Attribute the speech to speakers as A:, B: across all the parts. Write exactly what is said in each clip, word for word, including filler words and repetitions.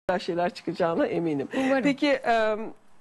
A: şeyler çıkacağına eminim.
B: Umarım.
A: Peki e,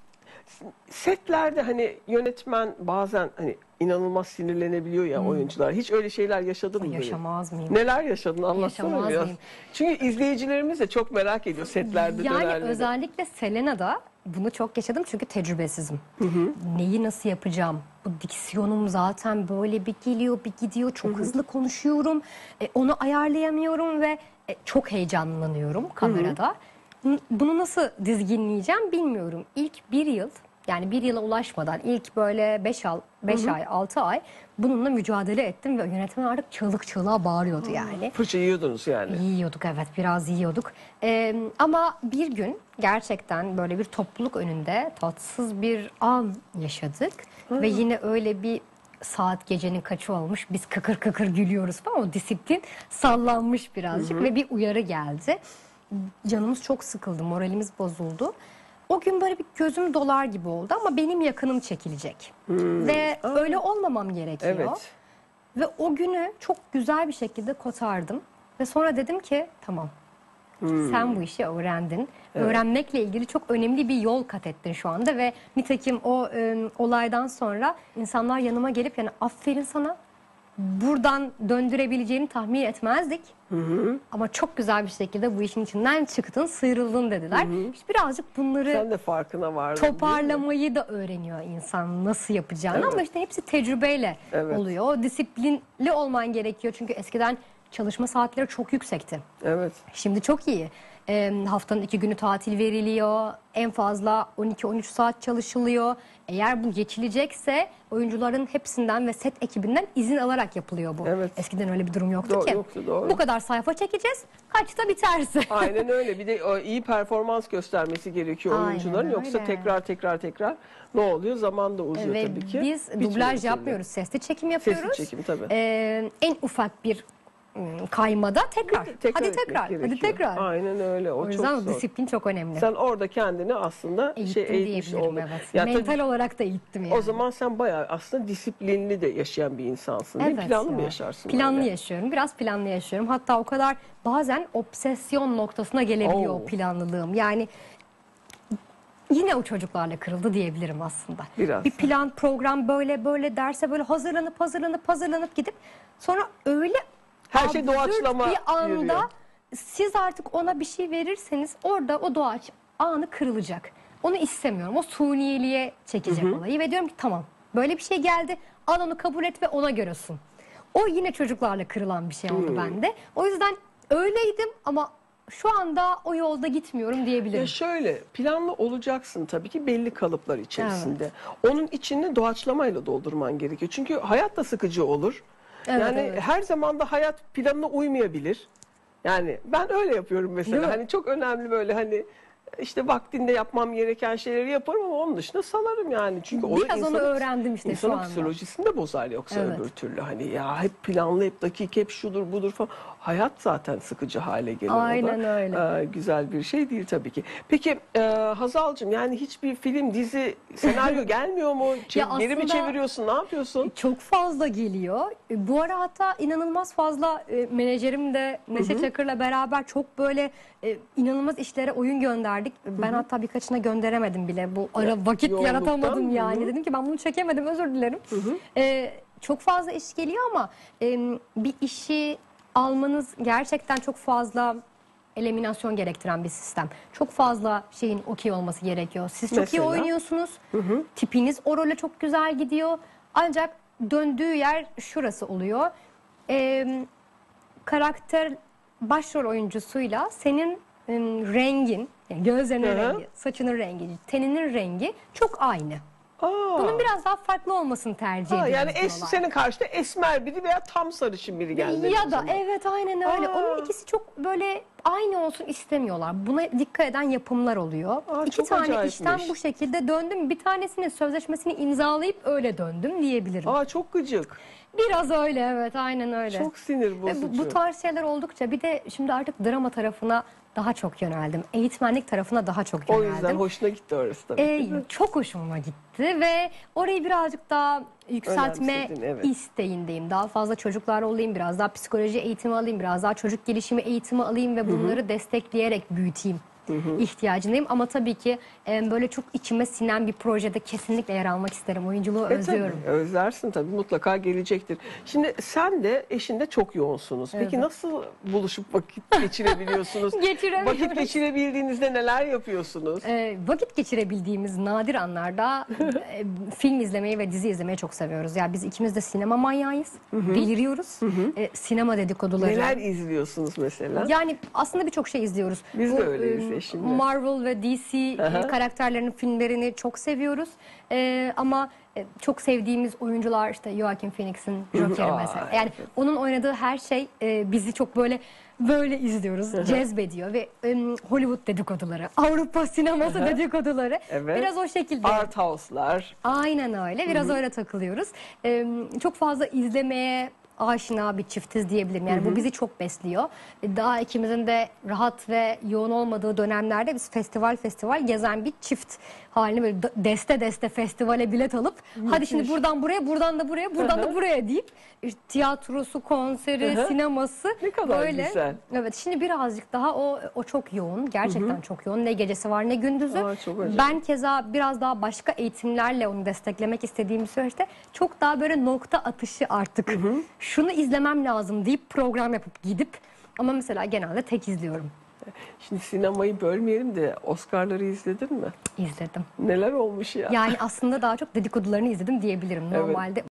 A: setlerde hani yönetmen bazen hani inanılmaz sinirlenebiliyor ya hmm. oyuncular. Hiç öyle şeyler yaşadın mı?
B: Yaşamaz
A: böyle?
B: mıyım?
A: Neler yaşadın? Anlatsana
B: Yaşamaz
A: biraz.
B: mıyım?
A: Çünkü izleyicilerimiz de çok merak ediyor setlerde
B: yani
A: dönerleri.
B: özellikle Selena'da bunu çok yaşadım çünkü tecrübesizim. Hı hı. Neyi nasıl yapacağım? Bu diksiyonum zaten böyle bir geliyor bir gidiyor. Çok hı hı. hızlı konuşuyorum. E, onu ayarlayamıyorum ve e, çok heyecanlanıyorum kamerada. Hı hı. Bunu nasıl dizginleyeceğim bilmiyorum. İlk bir yıl, yani bir yıla ulaşmadan ilk böyle beş ay, altı ay bununla mücadele ettim ve yönetmen artık çığlık çığlığa bağırıyordu yani.
A: Fırça yiyordunuz yani.
B: Yiyorduk, evet, biraz yiyorduk. Ee, ama bir gün gerçekten böyle bir topluluk önünde tatsız bir an yaşadık. Hı. Ve yine öyle bir saat gecenin kaçı olmuş, biz kıkır kıkır gülüyoruz falan, o disiplin sallanmış birazcık. Hı hı. Ve bir uyarı geldi. Canımız çok sıkıldı, moralimiz bozuldu. O gün böyle bir gözüm dolar gibi oldu ama benim yakınım çekilecek. Hmm. Ve Aa. öyle olmamam gerekiyor. Evet. Ve o günü çok güzel bir şekilde kotardım. Ve sonra dedim ki tamam, hmm. sen bu işi öğrendin. Evet. Öğrenmekle ilgili çok önemli bir yol kat ettin şu anda. Ve nitekim o e, olaydan sonra insanlar yanıma gelip yani aferin sana, buradan döndürebileceğini tahmin etmezdik. Hı hı. Ama çok güzel bir şekilde bu işin içinden çıktın, sıyrıldın dediler. Hı hı. İşte birazcık bunları
A: sen de farkına vardın,
B: toparlamayı da öğreniyor insan, nasıl yapacağını. Evet. Ama işte hepsi tecrübeyle evet. oluyor. O disiplinli olman gerekiyor. Çünkü eskiden çalışma saatleri çok yüksekti. Evet. Şimdi çok iyi. E, haftanın iki günü tatil veriliyor. En fazla on iki on üç saat çalışılıyor. Eğer bu geçilecekse oyuncuların hepsinden ve set ekibinden izin alarak yapılıyor bu. Evet. Eskiden öyle bir durum yoktu Do ki. Yoktu, doğru. Bu kadar sayfa çekeceğiz, kaçta biterse.
A: Aynen öyle. Bir de o iyi performans göstermesi gerekiyor Aynen oyuncuların. Öyle. Yoksa tekrar tekrar tekrar ne oluyor? Zaman da uzuyor ve tabii ki.
B: Biz Bitiyor dublaj yapmıyoruz. Sesli çekim yapıyoruz.
A: Sesli çekim tabii.
B: Ee, en ufak bir kaymada tekrar. tekrar hadi tekrar. Hadi tekrar.
A: Aynen öyle. O, o
B: yüzden
A: çok zor.
B: Disiplin çok önemli.
A: Sen orada kendini aslında
B: eğittim
A: şey eğitmiş oldun.
B: Evet. Ya mental tabii, olarak da eğittim yani.
A: O zaman sen bayağı aslında disiplinli de yaşayan bir insansın. Evet, planlı ya. mı yaşarsın?
B: Planlı
A: öyle?
B: yaşıyorum. Biraz planlı yaşıyorum. Hatta o kadar bazen obsesyon noktasına gelebiliyor Oo. o planlılığım. Yani yine o çocuklarla kırıldı diyebilirim aslında. Biraz. Bir plan, program böyle böyle derse böyle hazırlanıp hazırlanıp hazırlanıp gidip sonra öyle
A: her şey doğaçlama
B: bir anda
A: yürüyor.
B: Siz artık ona bir şey verirseniz orada o doğaç anı kırılacak. Onu istemiyorum. O suniyeliğe çekecek hı hı. olayı ve diyorum ki tamam, böyle bir şey geldi, al onu kabul et ve ona göre sun. O yine çocuklarla kırılan bir şey oldu hmm. bende. O yüzden öyleydim ama şu anda o yolda gitmiyorum diyebilirim.
A: Ya şöyle, planlı olacaksın tabii ki belli kalıplar içerisinde. Evet. Onun içini doğaçlamayla doldurman gerekiyor. Çünkü hayat da sıkıcı olur. Evet, yani evet. her zaman da hayat planına uymayabilir. Yani ben öyle yapıyorum mesela. Hani çok önemli böyle hani işte vaktinde yapmam gereken şeyleri yaparım ama onun dışında salarım yani. Çünkü o
B: biraz insanın, onu öğrendim işte şu anda.
A: İnsanın psikolojisini de bozar yoksa evet. öbür türlü. Hani ya hep planlı, hep dakik, hep şudur budur falan. Hayat zaten sıkıcı hale gelir.
B: Aynen öyle.
A: Ee, güzel bir şey değil tabii ki. Peki e, Hazal'cığım, yani hiçbir film, dizi, senaryo gelmiyor mu? Çev geri mi çeviriyorsun? Ne yapıyorsun?
B: Çok fazla geliyor. Bu ara hatta inanılmaz fazla e, menajerim de Neşe Hı -hı. Çakır'la beraber çok böyle e, inanılmaz işlere oyun gönderdik. Ben Hı -hı. hatta birkaçına gönderemedim bile. Bu ara vakit Yoğunluktan, yaratamadım yani. Hı -hı. Dedim ki ben bunu çekemedim, özür dilerim. Hı -hı. E, çok fazla iş geliyor ama e, bir işi almanız gerçekten çok fazla eliminasyon gerektiren bir sistem. Çok fazla şeyin okey olması gerekiyor. Siz çok Mesela? iyi oynuyorsunuz. Hı hı. Tipiniz o role çok güzel gidiyor. Ancak döndüğü yer şurası oluyor. Ee, karakter başrol oyuncusuyla senin e, rengin, yani gözlerinin hı hı. rengi, saçının rengi, teninin rengi çok aynı. Aa. Bunun biraz daha farklı olmasını tercih ediyoruz.
A: Yani es, senin karşında esmer biri veya tam sarışın biri geldi.
B: Ya da evet, aynen öyle. Aa. Onun ikisi çok böyle aynı olsun istemiyorlar. Buna dikkat eden yapımlar oluyor. Aa, İki tane acayipmiş. işten bu şekilde döndüm. Bir tanesinin sözleşmesini imzalayıp öyle döndüm diyebilirim.
A: Aa, çok gıcık.
B: Biraz öyle, evet, aynen öyle.
A: Çok sinir bozucu.
B: Bu, bu tarz şeyler oldukça bir de şimdi artık drama tarafına daha çok yöneldim. Eğitmenlik tarafına daha çok yöneldim.
A: O yüzden hoşuna gitti orası tabii.
B: Ee, çok hoşuma gitti ve orayı birazcık daha yükseltme evet. isteğindeyim. Daha fazla çocuklar olayım, biraz daha psikoloji eğitimi alayım, biraz daha çocuk gelişimi eğitimi alayım ve bunları Hı -hı. destekleyerek büyüteyim ihtiyacındayım. Ama tabii ki e, böyle çok içime sinen bir projede kesinlikle yer almak isterim. Oyunculuğu
A: E,
B: özlüyorum.
A: tabii, özlersin tabii, mutlaka gelecektir. Şimdi sen de eşin de çok yoğunsunuz. Peki
B: Evet.
A: nasıl buluşup vakit geçirebiliyorsunuz?
B: Geçiremiyoruz.
A: Vakit geçirebildiğinizde neler yapıyorsunuz?
B: E, vakit geçirebildiğimiz nadir anlarda e, film izlemeyi ve dizi izlemeyi çok seviyoruz. Yani biz ikimiz de sinema manyağıyız. Deliriyoruz. E, sinema dedikoduları.
A: Neler izliyorsunuz mesela?
B: Yani aslında birçok şey izliyoruz.
A: Biz de
B: Bu,
A: öyleyiz
B: e,
A: eşimle.
B: Marvel ve D C e,
A: Aha.
B: karakterlerinin filmlerini çok seviyoruz. E, ama e, çok sevdiğimiz oyuncular işte Joaquin Phoenix'in Joker'i
A: Aa,
B: mesela. Yani
A: evet.
B: onun oynadığı her şey e, bizi çok böyle böyle izliyoruz, cezbediyor ve e, Hollywood dedikoduları, Avrupa sineması dedikoduları
A: Evet.
B: biraz o şekilde.
A: Art house'lar.
B: Aynen öyle. Biraz öyle takılıyoruz. Ee, çok fazla izlemeye aşina bir çiftiz diyebilirim. Yani bu bizi çok besliyor. Daha ikimizin de rahat ve yoğun olmadığı dönemlerde biz festival festival gezen bir çift haline böyle d- deste deste festivale bilet alıp hadi şimdi buradan buraya, buradan da buraya, buradan da buraya deyip işte tiyatrosu, konseri,
A: Hı hı.
B: sineması
A: Ne kadar
B: böyle.
A: güzel.
B: Evet, şimdi birazcık daha o o çok yoğun. Gerçekten çok yoğun. Ne gecesi var ne gündüzü.
A: Aa, çok acayip.
B: Ben keza biraz daha başka eğitimlerle onu desteklemek istediğim süreçte çok daha böyle nokta atışı artık. Şunu izlemem lazım deyip program yapıp gidip ama mesela genelde tek izliyorum.
A: Şimdi sinemayı bölmeyelim de Oscar'ları izledin mi?
B: İzledim.
A: Neler olmuş ya?
B: Yani aslında daha çok dedikodularını izledim diyebilirim.
A: Evet.
B: Normalde